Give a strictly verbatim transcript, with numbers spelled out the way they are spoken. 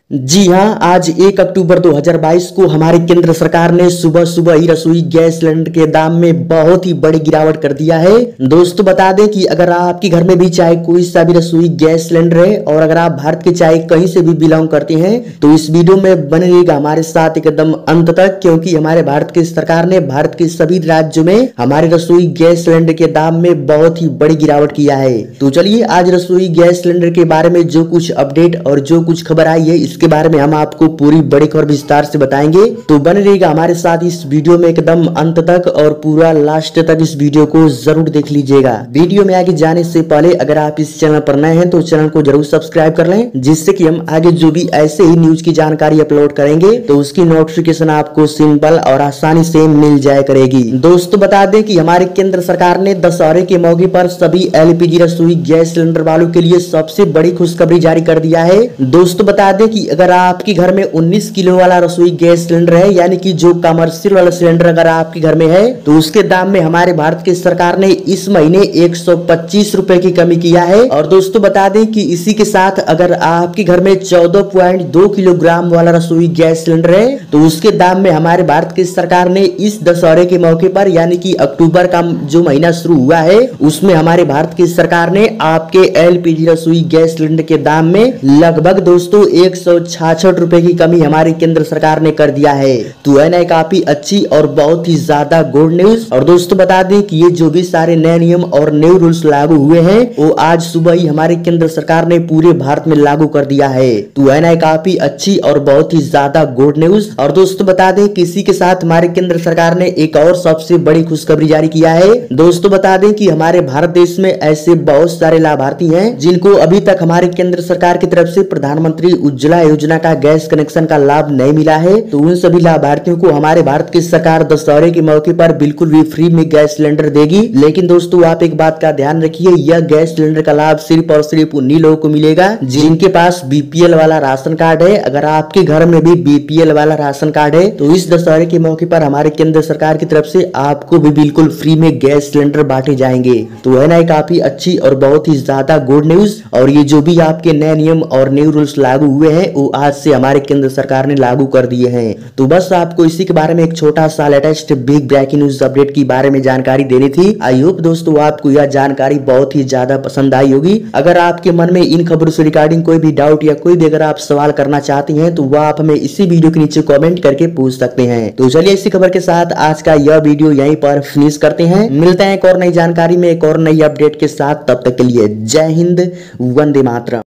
जी हाँ, आज एक अक्टूबर दो हज़ार बाईस को हमारी केंद्र सरकार ने सुबह सुबह ही रसोई गैस सिलेंडर के दाम में बहुत ही बड़ी गिरावट कर दिया है। दोस्तों बता दें कि अगर आपके घर में भी चाहे कोई सा भी रसोई गैस सिलेंडर है और अगर आप भारत के चाहे कहीं से भी बिलोंग करते हैं तो इस वीडियो में बने रहिएगा हमारे साथ एकदम अंत तक, क्योंकि हमारे भारत की सरकार ने भारत के सभी राज्यों में हमारे रसोई गैस सिलेंडर के दाम में बहुत ही बड़ी गिरावट किया है। तो चलिए आज रसोई गैस सिलेंडर के बारे में जो कुछ अपडेट और जो कुछ खबर आई है इसके बारे में हम आपको पूरी बड़ी खबर विस्तार से बताएंगे। तो बने रहिएगा हमारे साथ इस वीडियो में एकदम अंत तक और पूरा लास्ट तक इस वीडियो को जरूर देख लीजिएगा। वीडियो में आगे जाने से पहले अगर आप इस चैनल पर नए हैं तो चैनल को जरूर सब्सक्राइब कर लें, जिससे कि हम आगे जो भी ऐसे ही न्यूज की जानकारी अपलोड करेंगे तो उसकी नोटिफिकेशन आपको सिंपल और आसानी से मिल जाया करेगी। दोस्तों बता दें कि हमारे केंद्र सरकार ने दशहरे के मौके पर सभी एलपीजी रसोई गैस सिलेंडर वालों के लिए सबसे बड़ी खुशखबरी जारी कर दिया है। दोस्तों बता दें कि अगर आपके घर में उन्नीस किलो वाला रसोई गैस सिलेंडर है, यानी कि जो कमर्शियल वाला सिलेंडर अगर आपके घर में है तो उसके दाम में हमारे भारत की सरकार ने इस महीने एक सौ पच्चीस रुपए की कमी किया है। और दोस्तों बता दें कि इसी के साथ अगर आपके घर में चौदह पॉइंट दो किलोग्राम वाला रसोई गैस सिलेंडर है तो उसके दाम में हमारे भारत की सरकार ने इस दशहरे के मौके पर, यानी कि अक्टूबर का जो महीना शुरू हुआ है उसमें हमारे भारत की सरकार ने आपके एलपीजी रसोई गैस सिलेंडर के दाम में लगभग दोस्तों एक सौ छाछठ रुपए की कमी हमारी केंद्र सरकार ने कर दिया है। तो है ना काफी अच्छी और बहुत ही ज्यादा गुड न्यूज। और दोस्तों बता दें कि ये जो भी सारे नए नियम और नए रूल्स लागू हुए हैं वो आज सुबह ही हमारी केंद्र सरकार ने पूरे भारत में लागू कर दिया है। तो है ना काफी अच्छी और बहुत ही ज्यादा गुड न्यूज। और दोस्तों बता दें कि इसी के साथ हमारे केंद्र सरकार ने एक और सबसे बड़ी खुशखबरी जारी किया है। दोस्तों बता दें कि हमारे भारत देश में ऐसे बहुत सारे लाभार्थी हैं जिनको अभी तक हमारे केंद्र सरकार की तरफ से प्रधानमंत्री उज्ज्वला योजना का गैस कनेक्शन का लाभ नहीं मिला है। तो उन सभी लाभार्थियों को हमारे भारत की सरकार दशहरे के मौके पर बिल्कुल भी फ्री में गैस सिलेंडर देगी। लेकिन दोस्तों आप एक बात का ध्यान रखिए, यह गैस सिलेंडर का लाभ सिर्फ और सिर्फ उन्हीं लोगों को मिलेगा जिनके पास बीपीएल वाला राशन कार्ड है। अगर आपके घर में भी बीपीएल वाला राशन कार्ड है तो इस दशहरे के मौके पर हमारे केंद्र सरकार की तरफ से आपको भी बिल्कुल फ्री में गैस सिलेंडर बांटे जाएंगे। तो है ना काफी अच्छी और बहुत ही ज्यादा गुड न्यूज। और ये जो भी आपके नए नियम और न्यू रूल्स लागू हुए हैं वो आज से हमारे केंद्र सरकार ने लागू कर दिए हैं। तो बस आपको इसी के बारे में एक छोटा सा latest big breaking news update के बारे में जानकारी देनी थी। आई होप दोस्तों आपको यह जानकारी बहुत ही ज्यादा पसंद आई होगी। अगर आपके मन में इन खबरों से रिगार्डिंग कोई भी डाउट या कोई भी अगर आप सवाल करना चाहते हैं तो वह आप हमें इसी वीडियो के नीचे कमेंट करके पूछ सकते हैं। तो चलिए इसी खबर के साथ आज का यह वीडियो यहीं पर फिनिश करते हैं। मिलते हैं एक और नई जानकारी में एक और नई अपडेट के साथ, तब तक के लिए जय हिंद, वंदे मातरम।